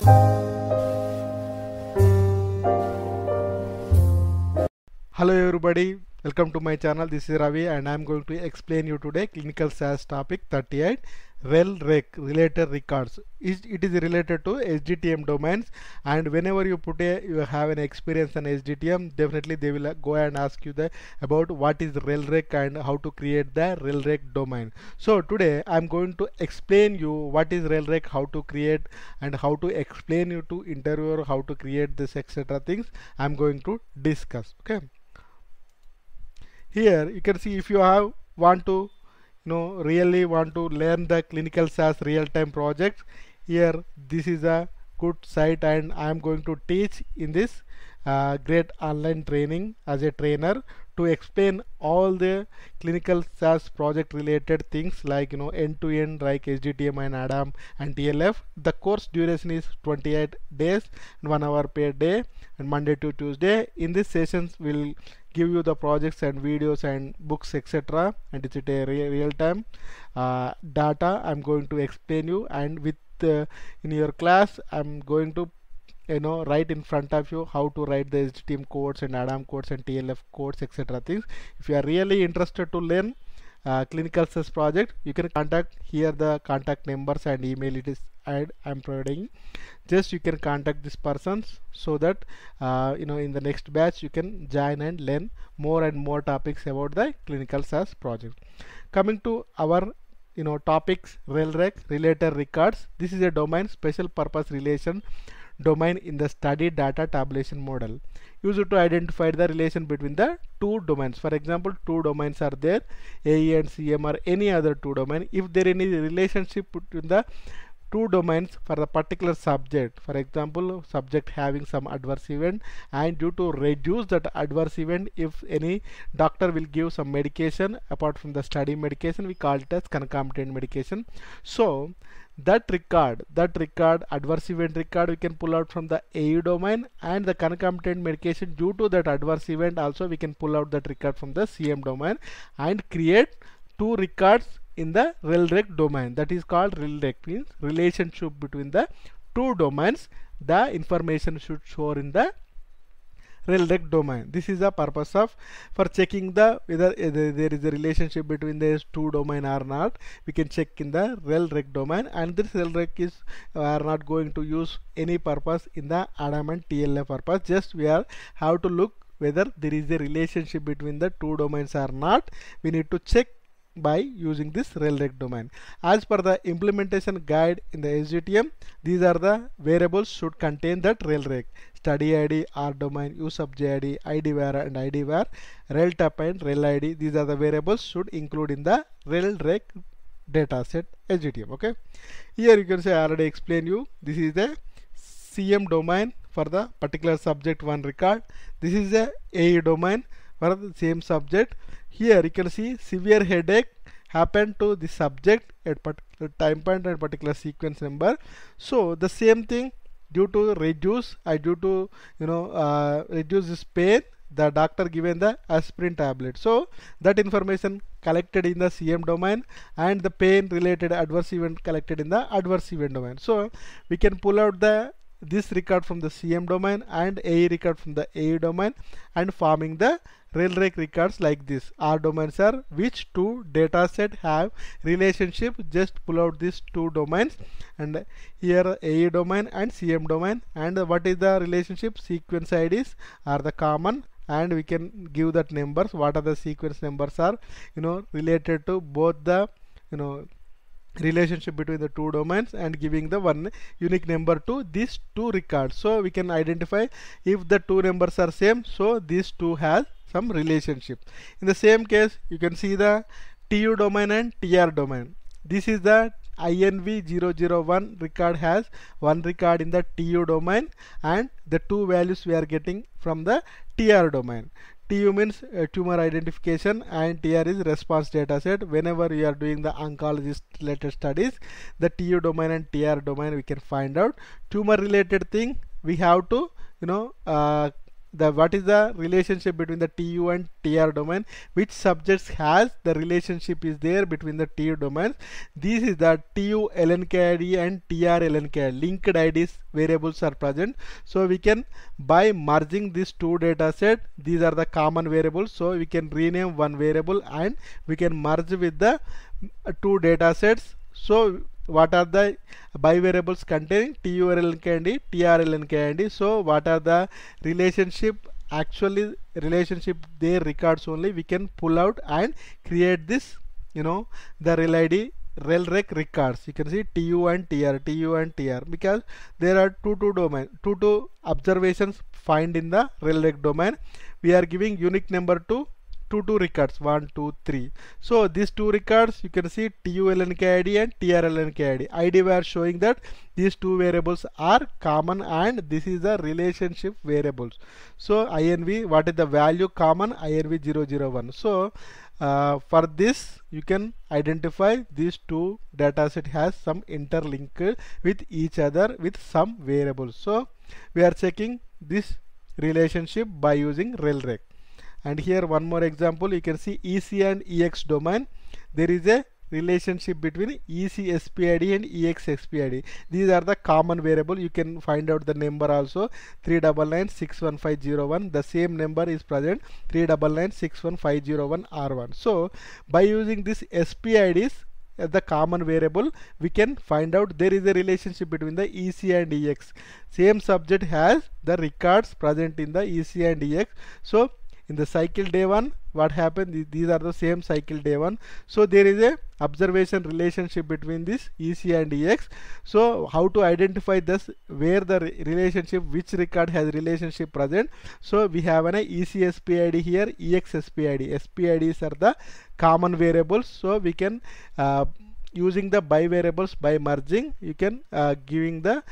Hello everybody, welcome to my channel. This is Ravi and I am going to explain you today clinical SAS topic 38 RELREC related records. It is related to SDTM domains, and whenever you have an experience on SDTM, definitely they will go and ask you about what is RELREC and how to create the RELREC domain. So today I am going to explain you what is RELREC, how to create, and how to explain you to interviewer how to create this etc. things I am going to discuss. Okay. Here you can see, if you want to really want to learn the clinical SAS real-time project, here this is a good site and I am going to teach in this great online training as a trainer to explain all the clinical SAS project related things like end-to-end like SDTM and ADAM and TLF. The course duration is 28 days and 1 hour per day, and Monday to Tuesday. In these sessions we'll give you the projects and videos and books etc., and it's a real-time data I'm going to explain you, and with in your class I'm going to right in front of you how to write the SDTM codes and ADAM codes and TLF codes etc. things. If you are really interested to learn clinical SAS project, you can contact here the contact numbers and email it is I'm providing. Just you can contact this persons so that in the next batch you can join and learn more and more topics about the clinical SAS project. Coming to our topics, RELREC related records. This is a domain special purpose relation domain in the study data tabulation model, used to identify the relation between the two domains. For example, two domains are there, AE and CM, or any other two domains. If there is any relationship between the two domains for the particular subject, for example subject having some adverse event, and due to reduce that adverse event, if any doctor will give some medication apart from the study medication, we call it as concomitant medication. So that record adverse event record we can pull out from the AE domain, and the concomitant medication due to that adverse event also we can pull out that record from the CM domain and create two records in the RELREC domain. That is called RELREC, means relationship between the two domains. The information should show in the RELREC domain. This is the purpose of for checking the whether there is a relationship between these two domain or not. We can check in the RELREC domain, and this RELREC is are not going to use any purpose in the ADAM and TLF purpose. Just we have to look whether there is a relationship between the two domains or not. We need to check by using this RELREC domain. As per the implementation guide in the SDTM, these are the variables should contain that RELREC: study ID, R domain, USUBJ ID, ID-var and ID-var, rel type and rel ID. These are the variables should include in the RELREC dataset SDTM. Okay, here you can say I already explained you. This is the CM domain for the particular subject one record. This is the AE domain for the same subject. Here you can see severe headache happened to the subject at particular time point and particular sequence number. So the same thing, due to reduce this pain, the doctor given the aspirin tablet. So that information collected in the CM domain, and the pain related adverse event collected in the adverse event domain. So we can pull out this record from the CM domain and AE record from the AE domain, and forming the RELREC records like this. R domains are which two data set have relationship. Just pull out these two domains, and here AE domain and CM domain, and what is the relationship? Sequence IDs are the common, and we can give that numbers. What are the sequence numbers are related to both the relationship between the two domains, and giving the one unique number to these two records. So we can identify if the two numbers are same, so these two has some relationship. In the same case, you can see the TU domain and TR domain. This is the INV001 record has one record in the TU domain, and the two values we are getting from the TR domain. TU means tumor identification, and TR is response data set. Whenever you are doing the oncologist related studies, the TU domain and TR domain we can find out. Tumor related thing we have to what is the relationship between the TU and TR domain, which subjects has the relationship is there between the TU domains. This is the TU LNK ID and TR LNK ID, linked IDs variables are present. So we can, by merging these two data set, these are the common variables, so we can rename one variable and we can merge with the two data sets. So what are the bivariables containing TURLNK TRLNK? So what are the relationship, actually relationship their records only we can pull out and create this, the RELREC records. You can see TU and TR, because there are two observations find in the RELREC domain. We are giving unique number to two records, 1, 2, 3. So these two records, you can see TULNK ID and TRLNK ID. We are showing that these two variables are common and this is the relationship variables. So INV, what is the value common? INV 001. So for this you can identify these two data set has some interlink with each other with some variables. So we are checking this relationship by using RELREC. And here one more example, you can see EC and EX domain. There is a relationship between EC SPID and EX SPID. These are the common variable. You can find out the number also, 399615001. The same number is present, 399615001 R1. So by using this SPIDs as the common variable, we can find out there is a relationship between the EC and EX. Same subject has the records present in the EC and EX. So in the cycle day 1, what happened? These are the same cycle day 1. So there is a observation relationship between this EC and EX. So how to identify this, where the relationship, which record has relationship present? So we have an EC SPID here, EX SPID. SPIDs are the common variables. So we can using the bivariables by merging, you can giving the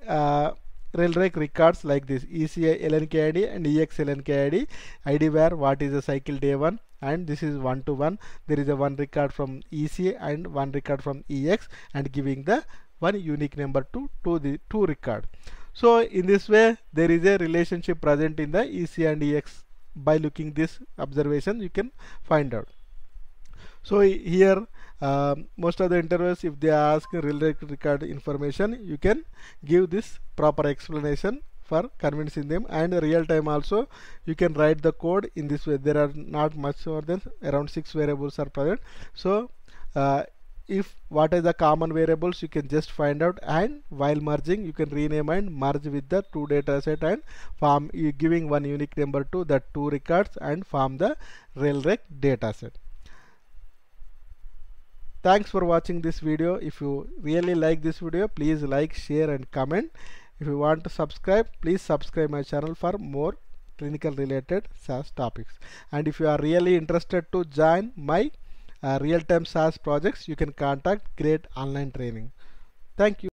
RELREC records like this, EC LNK ID and EX LNK ID where what is the cycle day 1, and this is 1 to 1. There is a one record from EC and one record from EX, and giving the one unique number to the two record. So in this way there is a relationship present in the EC and EX. By looking this observation you can find out. So here most of the interviews, if they ask RELREC record information, you can give this proper explanation for convincing them. And real time also you can write the code in this way. There are not much more than around 6 variables are present. So if what is the common variables, you can just find out, and while merging you can rename and merge with the two data set and form, you giving one unique number to the two records and form the RELREC data set. Thanks for watching this video. If you really like this video, please like, share and comment. If you want to subscribe, please subscribe my channel for more clinical related SAS topics. And if you are really interested to join my real-time SAS projects, you can contact Great Online Training. Thank you.